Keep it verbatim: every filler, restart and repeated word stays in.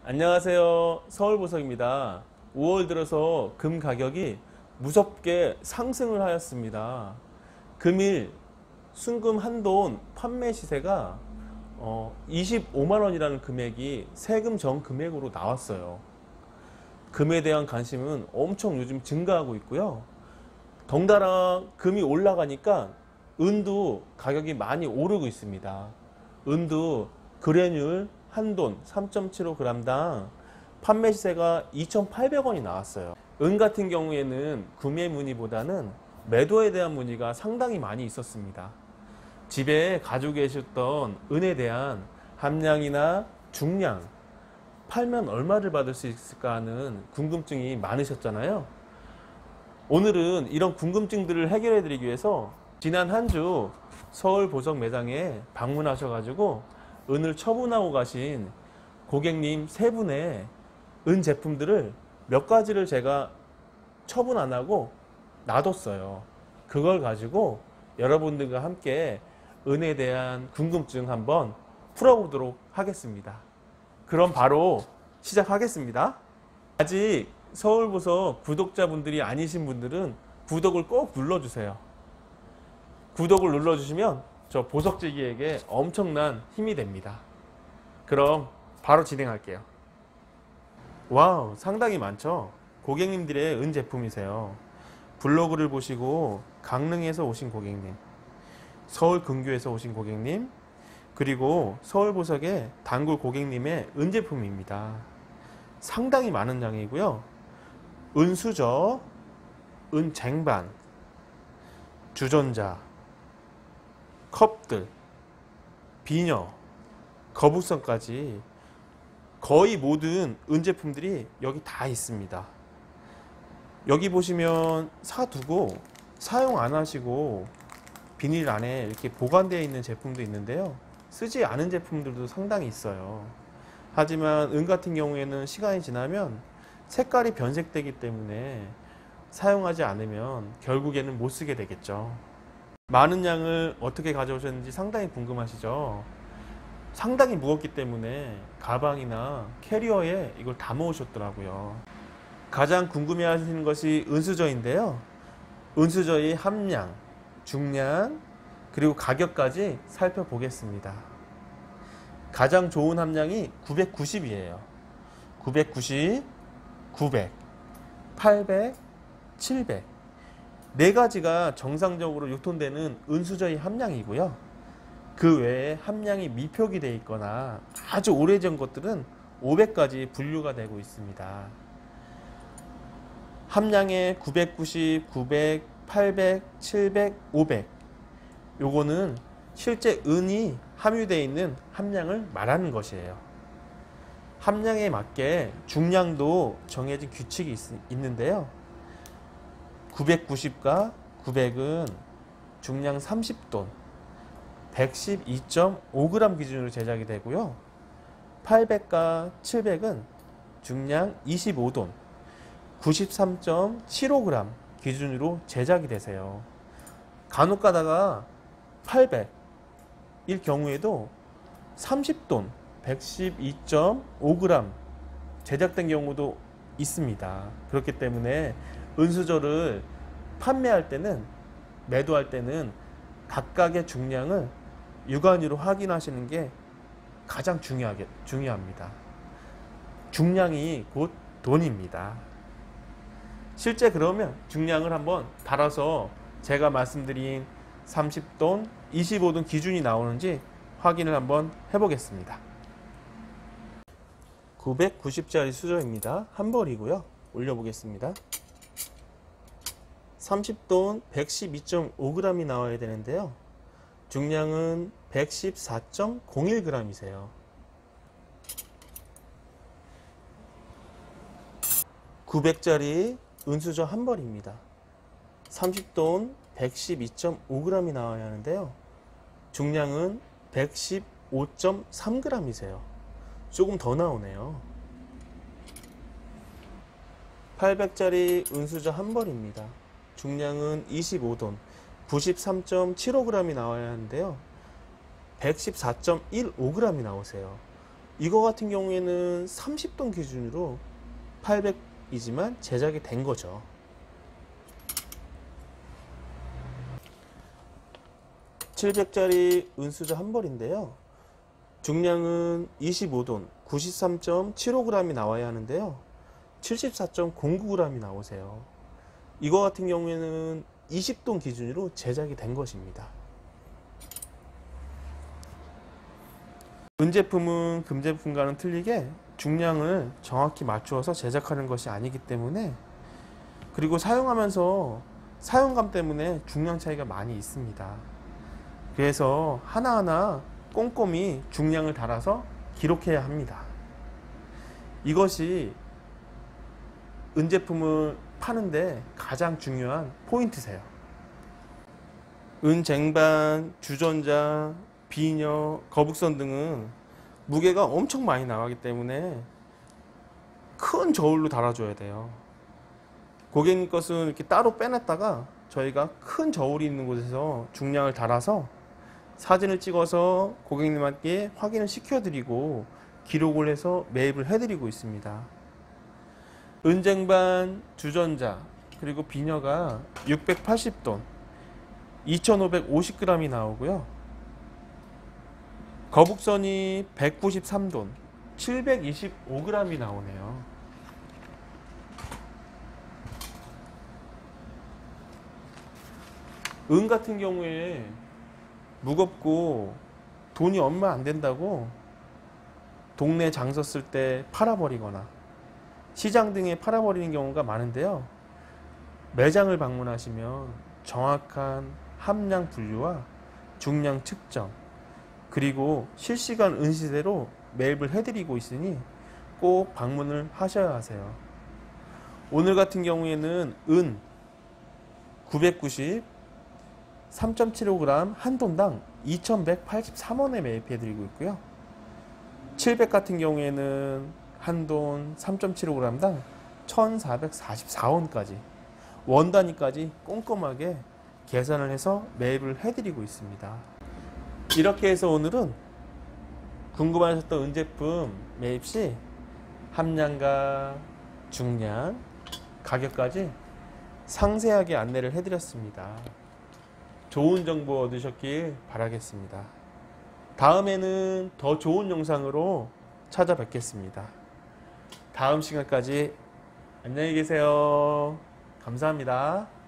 안녕하세요. 서울보석입니다. 오월 들어서 금 가격이 무섭게 상승을 하였습니다. 금일 순금 한돈 판매 시세가 어, 이십오만 원이라는 금액이 세금 전 금액으로 나왔어요. 금에 대한 관심은 엄청 요즘 증가하고 있고요. 덩달아 금이 올라가니까 은도 가격이 많이 오르고 있습니다. 은도 그레듈 한돈 삼 점 칠오 그램당 판매 시세가 이천팔백 원이 나왔어요. 은 같은 경우에는 구매 문의보다는 매도에 대한 문의가 상당히 많이 있었습니다. 집에 가지고 계셨던 은에 대한 함량이나 중량, 팔면 얼마를 받을 수 있을까 하는 궁금증이 많으셨잖아요. 오늘은 이런 궁금증들을 해결해 드리기 위해서 지난 한 주 서울 보석 매장에 방문하셔가지고 은을 처분하고 가신 고객님 세 분의 은 제품들을 몇 가지를 제가 처분 안 하고 놔뒀어요. 그걸 가지고 여러분들과 함께 은에 대한 궁금증 한번 풀어보도록 하겠습니다. 그럼 바로 시작하겠습니다. 아직 서울보석 구독자분들이 아니신 분들은 구독을 꼭 눌러주세요. 구독을 눌러주시면 저 보석지기에게 엄청난 힘이 됩니다. 그럼 바로 진행할게요. 와우, 상당히 많죠? 고객님들의 은 제품이세요. 블로그를 보시고 강릉에서 오신 고객님, 서울 근교에서 오신 고객님, 그리고 서울보석의 단골 고객님의 은 제품입니다. 상당히 많은 양이고요. 은수저, 은쟁반, 주전자, 컵들, 비녀, 거북선까지 거의 모든 은 제품들이 여기 다 있습니다. 여기 보시면 사두고 사용 안 하시고 비닐 안에 이렇게 보관되어 있는 제품도 있는데요. 쓰지 않은 제품들도 상당히 있어요. 하지만 은 같은 경우에는 시간이 지나면 색깔이 변색되기 때문에 사용하지 않으면 결국에는 못 쓰게 되겠죠. 많은 양을 어떻게 가져오셨는지 상당히 궁금하시죠? 상당히 무겁기 때문에 가방이나 캐리어에 이걸 담아 오셨더라고요. 가장 궁금해 하시는 것이 은수저인데요. 은수저의 함량, 중량, 그리고 가격까지 살펴보겠습니다. 가장 좋은 함량이 구백구십이에요. 구백구십, 구백, 팔백, 칠백 네 가지가 정상적으로 유통되는 은수저의 함량이고요. 그 외에 함량이 미표기 되어 있거나 아주 오래전 것들은 오백까지 분류가 되고 있습니다. 함량의 구백구십, 구백, 팔백, 칠백, 오백 요거는 실제 은이 함유되어 있는 함량을 말하는 것이에요. 함량에 맞게 중량도 정해진 규칙이 있, 있는데요. 구백구십과 구백은 중량 삼십 돈, 백십이 점 오 그램 기준으로 제작이 되고요. 팔백과 칠백은 중량 이십오 돈, 구십삼 점 칠오 그램 기준으로 제작이 되세요. 간혹 가다가 팔백일 경우에도 삼십 돈, 백십이 점 오 그램 제작된 경우도 있습니다. 그렇기 때문에 은수저를 판매할 때는, 매도할 때는 각각의 중량을 육안으로 확인하시는 게 가장 중요하게, 중요합니다. 중량이 곧 돈입니다. 실제 그러면 중량을 한번 달아서 제가 말씀드린 삼십 돈, 이십오 돈 기준이 나오는지 확인을 한번 해보겠습니다. 구백구십짜리 수저입니다. 한 벌이고요. 올려보겠습니다. 삼십 돈 백십이 점 오 그램이 나와야 되는데요. 중량은 백십사 점 공일 그램이세요. 구백짜리 은수저 한 벌입니다. 삼십 돈 백십이 점 오 그램이 나와야 하는데요. 중량은 백십오 점 삼 그램이세요. 조금 더 나오네요. 팔백짜리 은수저 한 벌입니다. 중량은 이십오 돈, 구십삼 점 칠오 그램이 나와야 하는데요. 백십사 점 일오 그램이 나오세요. 이거 같은 경우에는 삼십 돈 기준으로 팔백이지만 제작이 된 거죠. 칠백짜리 은수저 한 벌인데요. 중량은 이십오 돈 구십삼 점 칠오 그램이 나와야 하는데요. 칠십사 점 공구 그램이 나오세요. 이거 같은 경우에는 이십 돈 기준으로 제작이 된 것입니다. 은제품은 금제품과는 틀리게 중량을 정확히 맞추어서 제작하는 것이 아니기 때문에, 그리고 사용하면서 사용감 때문에 중량 차이가 많이 있습니다. 그래서 하나하나 꼼꼼히 중량을 달아서 기록해야 합니다. 이것이 은제품을 파는데 가장 중요한 포인트세요. 은쟁반, 주전자, 비녀, 거북선 등은 무게가 엄청 많이 나가기 때문에 큰 저울로 달아줘야 돼요. 고객님 것은 이렇게 따로 빼놨다가 저희가 큰 저울이 있는 곳에서 중량을 달아서 사진을 찍어서 고객님께 확인을 시켜드리고 기록을 해서 매입을 해드리고 있습니다. 은쟁반, 주전자, 그리고 비녀가 육백팔십 돈 이천오백오십 그램이 나오고요. 거북선이 백구십삼 돈 칠백이십오 그램이 나오네요. 은 같은 경우에 무겁고 돈이 얼마 안 된다고 동네 장 섰을 때 팔아버리거나 시장 등에 팔아버리는 경우가 많은데요. 매장을 방문하시면 정확한 함량 분류와 중량 측정, 그리고 실시간 은시대로 매입을 해드리고 있으니 꼭 방문을 하셔야 하세요. 오늘 같은 경우에는 은 구백구십 삼 점 칠오 그램 한 돈당 이천백팔십삼 원에 매입해드리고 있고요. 칠백 같은 경우에는 한 돈 삼 점 칠오 그램당 천사백사십사 원까지 원 단위까지 꼼꼼하게 계산을 해서 매입을 해드리고 있습니다. 이렇게 해서 오늘은 궁금하셨던 은제품 매입 시 함량과 중량, 가격까지 상세하게 안내를 해드렸습니다. 좋은 정보 얻으셨길 바라겠습니다. 다음에는 더 좋은 영상으로 찾아뵙겠습니다. 다음 시간까지 안녕히 계세요. 감사합니다.